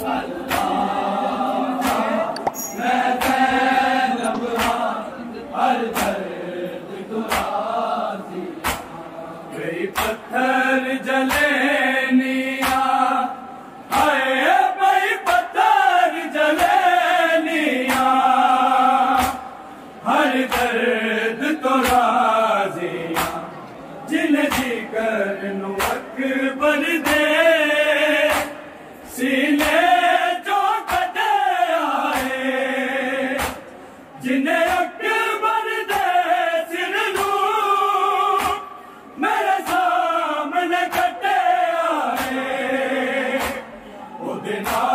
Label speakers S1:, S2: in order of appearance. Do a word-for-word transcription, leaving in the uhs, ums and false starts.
S1: पत्थर जलेनिया, हाय भाई पत्थर जलेनिया, हर दर्द तो राजिया, जिन जिगर नू अकबर दे सीने चो कटे आए, जिन्हें अकबर दे सिर नू मेरे सामने कटे आए, ओ दिन